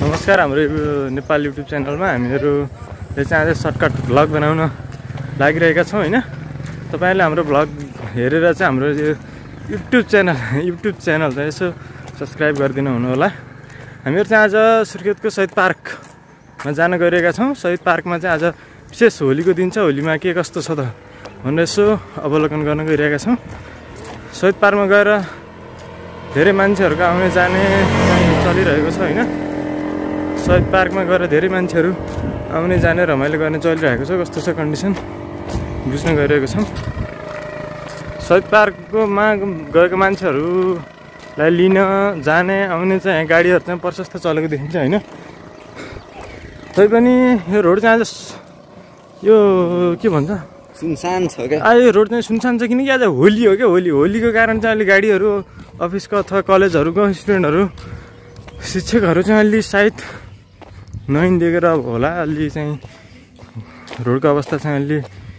नमस्कार, हाम्रो नेपाल युट्युब च्यानलमा हामीहरूले चाहिँ आज सर्टकट भ्लग बनाउन लागिरहेका छौँ हैन। तपाईहरुले हाम्रो भ्लग हेरेर चाहिँ हाम्रो यो युट्युब च्यानल चाहिँ यसो सब्स्क्राइब गरिदिनु हुनु होला। हामीहरू चाहिँ आज सुर्खेतको शहीद पार्कमा जान गइरहेका छौँ। शहीद पार्कमा चाहिँ आज विशेष होलीको दिन छ। होलीमा के कस्तो छ त भनेर यसो अवलोकन गर्न गइरहेका छौँ। शहीद पार्कमा गएर धेरै मान्छेहरुको आउने जाने चलिरहेको छ हैन। शहीद पार्कमा गएर धेरै मान्छेहरु आउने जाने रमाइलो गर्ने चलिरहेको छ। कस्तो छ कन्डिसन बुझ्न गइरहेको छौँ। शहीद पार्कमा गएको मान्छेहरुलाई लिन जाने आउने चाहिँ गाडीहरु चाहिँ प्रशस्त चलेको देखिन्छ हैन। तैपनि यो रोड चाहिँ आज यो के भन्छ सुनसान छ के। यो रोड चाहिँ सुनसान छ किनकि आज होली हो के। होलीको कारण चाहिँ अलि गाडीहरु अफिसको अथवा कलेजहरुको स्टुडेन्टहरु शिक्षकहरु चाहिँ अलि सायद नहिँडेर होला। अलि चाहिँ रोडको अवस्था चाहिँ अलि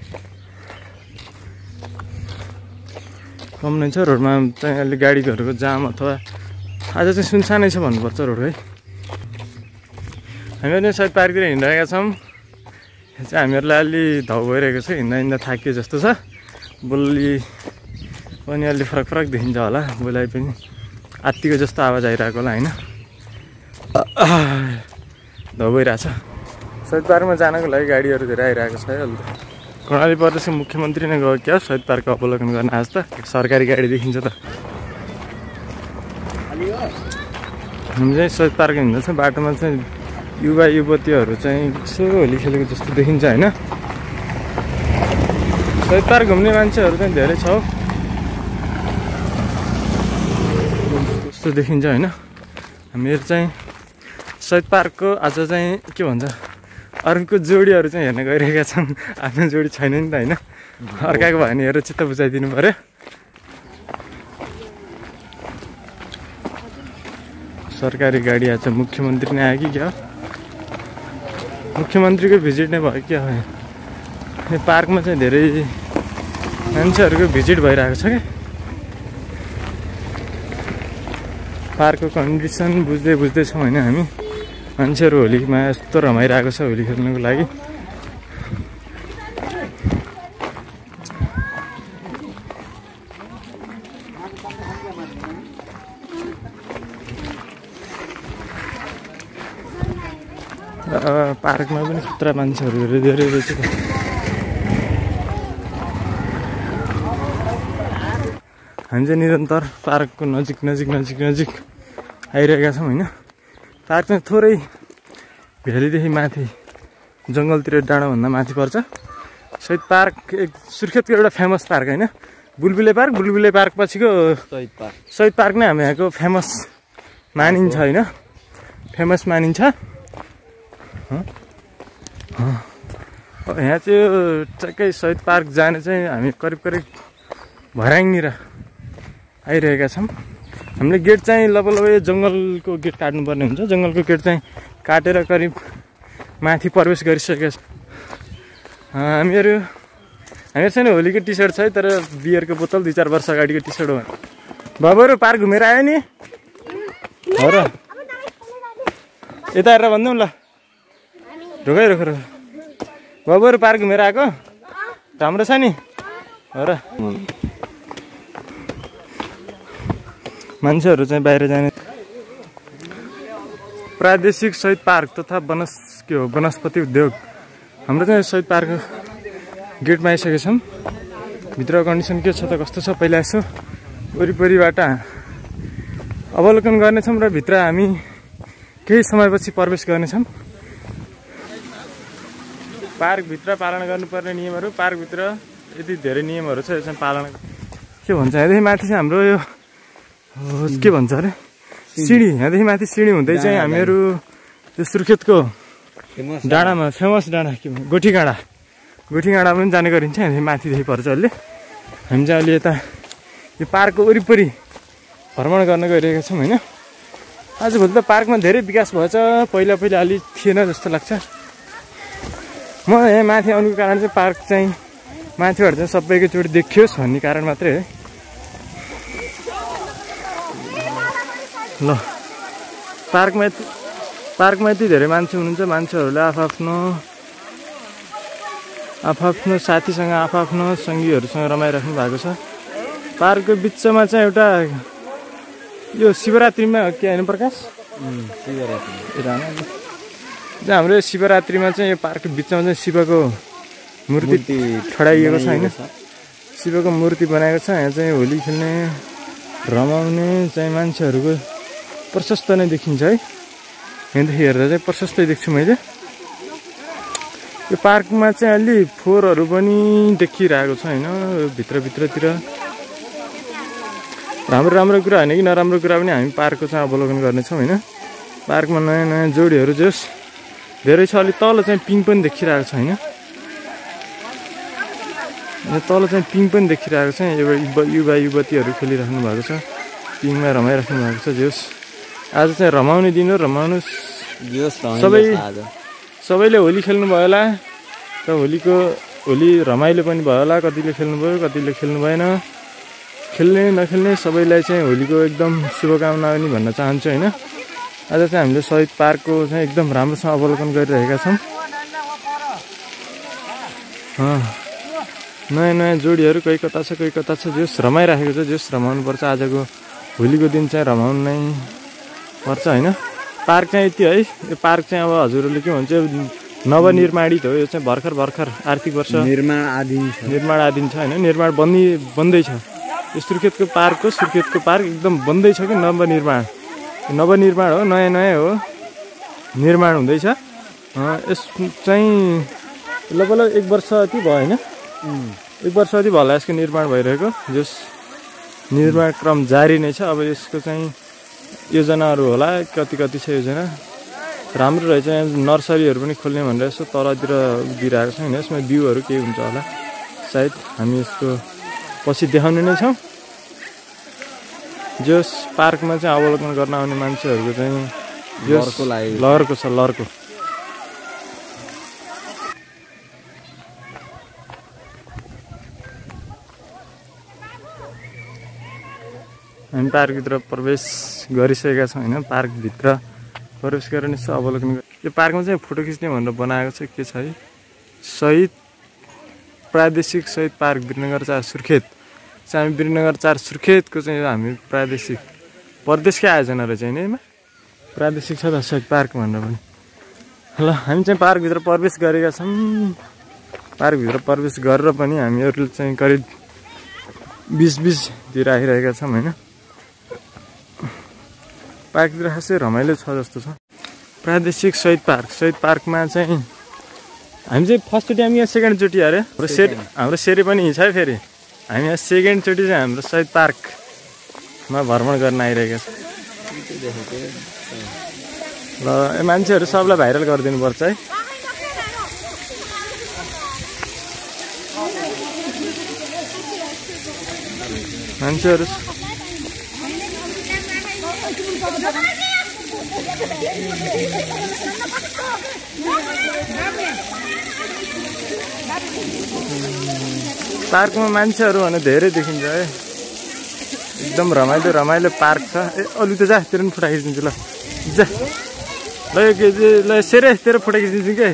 कम नै छ। रोडमा चाहिँ अलि गाडीहरुको जाम अथवा आज चाहिँ सुनसानै छ भन्नुपर्छ रोड है। हामीहरू शहीद पार्कतिर हिँडिरहेका छौँ। चाहिँ हामीहरूलाई अलि धौ भइरहेको छ। हिँड्दा थाकिए जस्तो छ। बोली पनि अलि फरक देखिन्छ होला। बोलाइ पनि आत्तिको जस्तो आवाज आइरहेको होला हैन। धौ भइरहेछ। शहीद पार्कमा जानको लागि गाडीहरू धेरै आइरहेको छ है। अहिले कर्णाली प्रदेशको मुख्यमन्त्री नै गयो क्या शहीद पार्कको अवलोकन गर्न। आज त सरकारी गाडी देखिन्छ त। हामी चाहिँ शहीद पार्क हिँड्दैछ। बाटोमा चाहिँ युवा युवतीहरू चाहिँ यसो होली खेलेको जस्तो देखिन्छ हैन। शहीद पार्क घुम्ने मान्छेहरू चाहिँ धेरै छ जस्तो देखिन्छ हैन। हामीहरू चाहिँ शहीद पार्कको आज चाहिँ के भन्छ अर्को जोडीहरू चाहिँ हेर्न गइरहेका छौँ। आफ्नो जोडी छैन नि त हैन। अर्काको भयो भने हेरेर चित्त बुझाइदिनु पर्यो। सरकारी गाडी आज मुख्यमन्त्री नै आयो कि क्या? मुख्यमन्त्रीको भिजिट नै भयो क्या? यो पार्कमा चाहिँ धेरै मान्छेहरूको भिजिट भइरहेको छ क्या। पार्कको कन्डिसन बुझ्दै छौँ हैन हामी। मान्छेहरू होलीमा यस्तो रमाइरहेको छ होली खेल्नको लागि। पार्कमा पनि खतरा मान्छेहरू धेरै रहेछ। हामी चाहिँ निरन्तर पार्कको नजिक आइरहेका छौँ हैन। पार्क चाहिँ थोरै भेलीदेखि माथि जङ्गलतिर डाँडाभन्दा माथि पर्छ। शहीद पार्क एक सुर्खेतको एउटा फेमस पार्क हैन। बुलबुले पार्क पछिको शहीद पार्क नै हामी यहाँको फेमस मानिन्छ हैन। फेमस मानिन्छ। यहाँ चाहिँ चक्कै शहीद पार्क जाने चाहिँ हामी करिब भर्याङनिर आइरहेका छौँ। हामीले गेट चाहिँ लब जङ्गलको गेट काट्नुपर्ने हुन्छ। जङ्गलको गेट चाहिँ काटेर करिब माथि प्रवेश गरिसकेका छ। हामीहरू चाहिँ होलीको टी सर्ट छ है। तर बियरको बोतल 2-4 वर्ष अगाडिको टी सर्ट हो। बाबुहरू पार्क घुमेर आयो नि हो र? यता हेरेर भन्नु ल। रोक। बाबुहरू पार्क घुमेर आएको राम्रो छ नि हो र? मान्छेहरू चाहिँ बाहिर जाने। प्रादेशिक शहीद पार्क तथा वनस्पति उद्योग। हाम्रो चाहिँ शहीद पार्क गेटमा आइसकेका छौँ। भित्रको कन्डिसन के छ त कस्तो छ पहिला यसो वरिपरिबाट अवलोकन गर्नेछौँ र भित्र हामी केही समयपछि प्रवेश गर्नेछौँ। पार्कभित्र पालना गर्नुपर्ने नियमहरू। पार्कभित्र यति धेरै नियमहरू छ। यो चाहिँ पालना के भन्छ यहाँदेखि माथि चाहिँ हाम्रो यो के भन्छ अरे सिँढी। यहाँदेखि माथि सिँढी हुँदै चाहिँ हामीहरू त्यो सुर्खेतको डाँडामा फेमस डाँडा के भन्छ गोठी गाँडा पनि जाने गरिन्छ। यहाँदेखि माथिदेखि पर्छ अहिले। हामी चाहिँ अहिले यता यो पार्कको वरिपरि भ्रमण गर्न गइरहेका छौँ हैन। आजभोलि त पार्कमा धेरै विकास भएछ। पहिला अलि थिएन जस्तो लाग्छ। म यहाँ माथि आउनुको कारण चाहिँ पार्क चाहिँ माथिबाट चाहिँ सबैको चोटि देखियोस् भन्ने कारण मात्रै है। ल पार्कमा पार्कमा यति धेरै मान्छे हुनुहुन्छ, मान्छेहरूले आफआफ्नो साथीसँग आफआफ्नो सङ्गीहरूसँग रमाइराख्नु भएको छ। पार्कको बिचमा चाहिँ एउटा यो शिवरात्रिमा के होइन प्रकाश? शिवरात्रि हाम्रो शिवरात्रिमा चाहिँ यो पार्कको बिचमा चाहिँ शिवको मूर्ति ठडाइएको छ होइन, शिवको मूर्ति बनाएको छ। यहाँ चाहिँ होली खेल्ने रमाउने चाहिँ मान्छेहरूको प्रशस्त नै देखिन्छ है। यहाँदेखि हेर्दा चाहिँ प्रशस्तै देख्छु मैले। यो पार्कमा चाहिँ अलि फोहोरहरू पनि देखिरहेको छ होइन, भित्रतिर राम्रो कुरा होइन कि नराम्रो कुरा पनि हामी पार्कको चाहिँ अवलोकन गर्नेछौँ होइन। पार्कमा नयाँ नयाँ जोडीहरू जस धेरै छ। अलि तल चाहिँ पिङ पनि देखिरहेको छ होइन, तल चाहिँ पिङ पनि देखिरहेको छ। युवा युवतीहरू खेलिराख्नु भएको छ, पिङमा रमाइराख्नु भएको छ। जोस् आज चाहिँ रमाउने दिन हो, रमाउनु सबैले होली खेल्नु भयो होला। त होली रमाइलो पनि भयो होला। कतिले खेल्नुभयो, कतिले खेल्नु भएन। खेल्ने नखेल्ने सबैलाई चाहिँ होलीको एकदम शुभकामना पनि भन्न चाहन्छु होइन। आज चाहिँ हामीले शहीद पार्कको चाहिँ एकदम राम्रोसँग अवलोकन गरिरहेका छौँ। नयाँ नयाँ जोडीहरू कोही कता छ कोही कता छ, जोस रमाइराखेको छ। जोस रमाउनुपर्छ, आजको होलीको दिन चाहिँ रमाउनु नै पर्छ होइन। पार्क चाहिँ यति है। यो पार्क चाहिँ अब हजुरहरूले के भन्छ नवनिर्माणित हो। यो चाहिँ भर्खर आर्थिक वर्ष निर्माणाधीन छ होइन। निर्माण बन्दैछ। यो सुर्खेतको पार्क एकदम बन्दैछ कि नवनिर्माण हो, नयाँ हो, निर्माण हुँदैछ। यस चाहिँ लगभग 1 वर्ष जति भयो होइन, 1 वर्ष जति भयो होला यसको निर्माण भइरहेको। जस निर्माण क्रम जारी नै छ। अब यसको चाहिँ योजनाहरू होला, कति छ योजना। राम्रो रहेछ। यहाँ नर्सरीहरू पनि खोल्ने भनेर यसो तलतिर दिइरहेको छ होइन। यसमा बिउहरू केही हुन्छ होला सायद, हामी यसको पछि देखाउने नै छौँ। जस पार्कमा चाहिँ अवलोकन गर्न आउने मान्छेहरूको चाहिँ लहरको छ, लहरको। हामी पार्कभित्र प्रवेश गरिसकेका छौँ होइन। पार्कभित्र प्रवेश गरेर यसो अवलोकन यो पार्कमा चाहिँ फोटो खिच्ने भनेर बनाएको छ। के छ है, शहीद प्रादेशिक शहीद पार्क वीरनगर 4 सुर्खेत चाहिँ हामी वीरनगर 4 सुर्खेतको चाहिँ हामी प्रादेशिक प्रदेशकै आयोजना रहेछ होइन। यसमा प्रादेशिक छ त शहीद पार्क भनेर पनि। ल हामी चाहिँ पार्कभित्र प्रवेश गरेका छौँ। पार्कभित्र प्रवेश गरेर पनि हामीहरूले चाहिँ करिब 20-20 तिर आइरहेका छौँ होइन। पार्कभित्र खासै रमाइलो छ जस्तो छ। प्रादेशिक शहीद पार्कमा चाहिँ हामी चाहिँ फर्स्टचोटि हामी यहाँ सेकेन्डचोटि अरे हाम्रो सेरी पनि छ है। फेरि हामी यहाँ सेकेन्डचोटि चाहिँ हाम्रो शहीद पार्कमा भ्रमण गर्न आइरहेका छौँ। ल मान्छेहरू सबलाई भाइरल गरिदिनुपर्छ है। मान्छेहरू पार्कमा मान्छेहरू भने धेरै देखिन्छ है। एकदम रमाइलो पार्क छ। अलि त जा तेरो पनि फोटो खिचिदिन्छु ल। जा ल यो के ल सेरे तेरो फोटो खिचिदिन्छु के।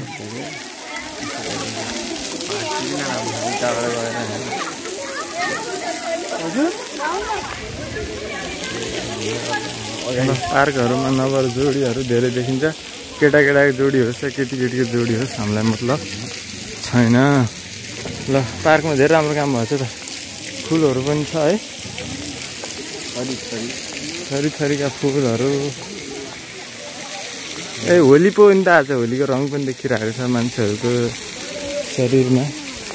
पार्कहरूमा नगर जोडीहरू धेरै देखिन्छ। केटाकेटाको जोडी होस् या केटीकेटीको जोडी होस् हामीलाई मतलब छैन। ल पार्कमा धेरै राम्रो काम भएको छ त। फुलहरू पनि छ है, थरीका फुलहरू। होली पो नि त आज, होलीको रङ पनि देखिरहेको छ मान्छेहरूको शरीरमा।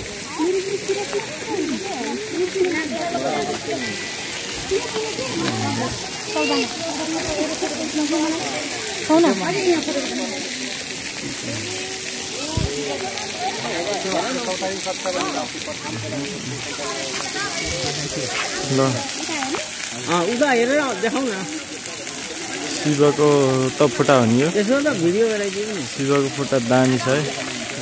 ल उता हेरेर देखाउ न। शिवको त फोटा हो नि यो। यसो त भिडियो गराइदिनु नि। शिवको फोटा दामी छ है।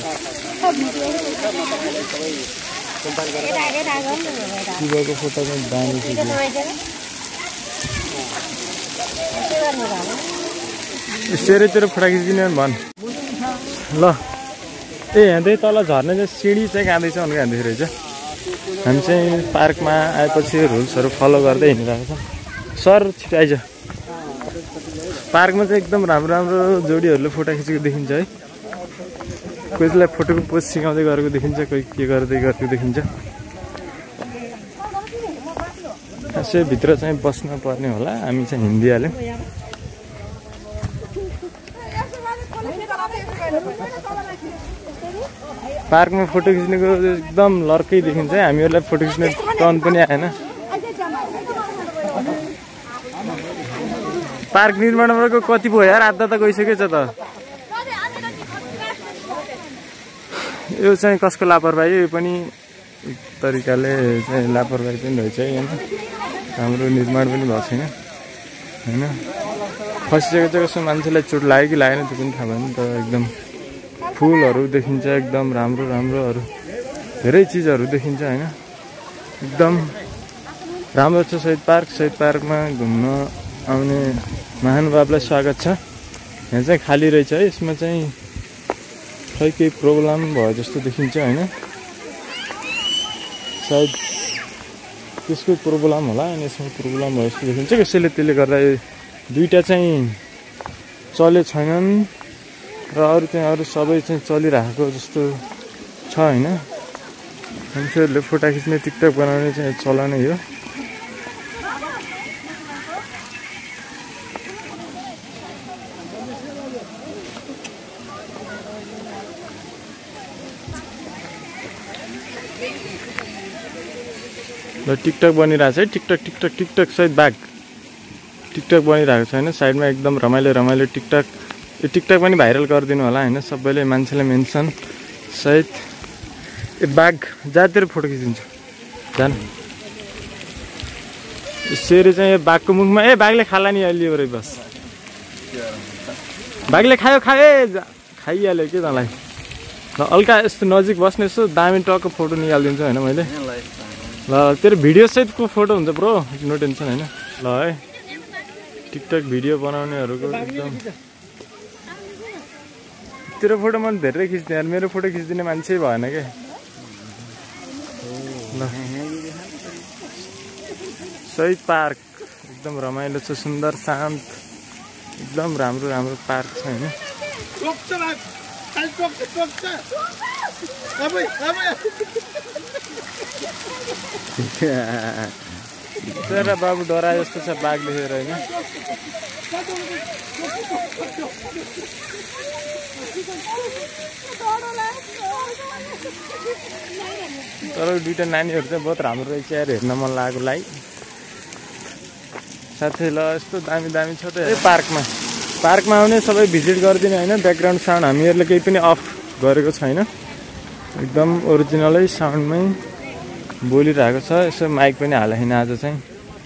शिवको फोटा चाहिँ दामी छ। सेरेतिर फोटा खिचिदिने भन् ल। ए हेर्दै तल झर्ने चाहिँ सिँढी चाहिँ गाँदैछ भनेको हेर्दै रहेछ। हामी चाहिँ पार्कमा आएपछि रुल्सहरू फलो गर्दै हिँडिरहेको छ। सर छिटो आइज। पार्कमा चाहिँ एकदम राम्रो राम्रो जोडीहरूले फोटो खिचेको देखिन्छ है। कोहीलाई फोटोको पोज सिकाउँदै गरेको देखिन्छ, कोही के गर्दै गरेको देखिन्छ। यसै भित्र चाहिँ बस्न पर्ने होला, हामी चाहिँ हिँडिहाल्यौँ। पार्कमा फोटो खिच्नेको एकदम लर्कै देखिन्छ है। हामीहरूलाई फोटो खिच्ने टर्न पनि आएन। पार्क निर्माण गरेको कति भयो यार, आधा त गइसकेछ त। यो चाहिँ कसको लापरवाही, यो पनि एक तरिकाले चाहिँ लापरवाही पनि रहेछ है। होइन हाम्रो निर्माण पनि भएको छैन होइन। फसिसकेको चाहिँ कसो मान्छेलाई चोट लाग्यो कि लागेन त्यो पनि थाहा भएन त। एकदम फुलहरू देखिन्छ, एकदम राम्रो राम्रोहरू धेरै चिजहरू देखिन्छ होइन। एकदम राम्रो छ शहीद पार्क। शहीद पार्कमा घुम्न आउने महानुभावलाई स्वागत छ। यहाँ चाहिँ खाली रहेछ है। यसमा चाहिँ खै केही प्रोब्लम भयो जस्तो देखिन्छ होइन। सायद त्यसको प्रोब्लम होला अनि यसमा प्रोब्लम भयो जस्तो देखिन्छ। कसैले त्यसले गर्दा दुईवटा चाहिँ चले छैनन् र अरू चाहिँ अरू सबै चाहिँ चलिरहेको जस्तो छ होइन। मान्छेहरूले फोटो खिच्ने टिकटक बनाउने चाहिँ चलनै हो। ल टिकटक बनिरहेको छ है। टिकटक टिकटक टिकटक सहित बाघ टिकटक बनिरहेको छ होइन। साइडमा एकदम रमाइलो रमाइलो टिकटक। यो टिकटक पनि भाइरल गरिदिनु होला होइन। सबैले मान्छेले मेन्सन सहित ए बाघ जहाँतिर फोटो खिचिन्छ जान। सेरी चाहिँ यो बाघको मुखमा ए बाघले खाला नि अलि बरै बस। बाघले खायो खायो खाइहाल्यो के तँलाई। ल हल्का यस्तो नजिक बस्ने यसो दामी टक्क फोटो निकालिदिन्छु होइन मैले। ल तेरो भिडियो सहितको फोटो हुन्छ ब्रो, नो टेन्सन होइन। ल है टिकटक भिडियो बनाउनेहरूको एकदम तेरो फोटो मैले धेरै खिच्ने यार। मेरो फोटो खिचिदिने मान्छे भएन क्या। ल शहीद पार्क एकदम रमाइलो छ, सुन्दर शान्त एकदम राम्रो राम्रो पार्क छ होइन। तर बाबु डरा जस्तो छ बाघ देखेर होइन। तर दुईवटा नानीहरू चाहिँ बहुत राम्रो रहेछ यार, हेर्न मन लागेकोलाई। साथै ल यस्तो दामी दामी छ त पार्कमा आउने सबै भिजिट गरिदिने होइन। ब्याकग्राउन्ड साउन्ड हामीहरूले केही पनि अफ गरेको छैन, एकदम ओरिजिनलै साउन्डमै बोलिरहेको छ। यसो माइक पनि हालेन आज चाहिँ।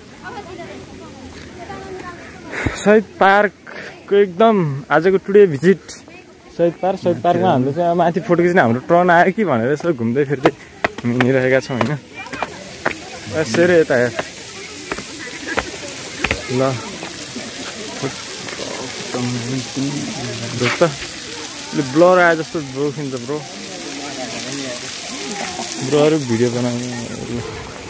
शहीद पार्कको एकदम आजको टुडे भिजिट शहीद पार्कमा हाम्रो चाहिँ माथि फोटो खिच्ने हाम्रो टर्न आयो कि भनेर यसो घुम्दै फिर्दै हिँडिरहेका छौँ होइन। यसरी यता हेर ल त ब्लर आए जस्तो देखिन्छ ब्रोहरू भिडियो बनाउने।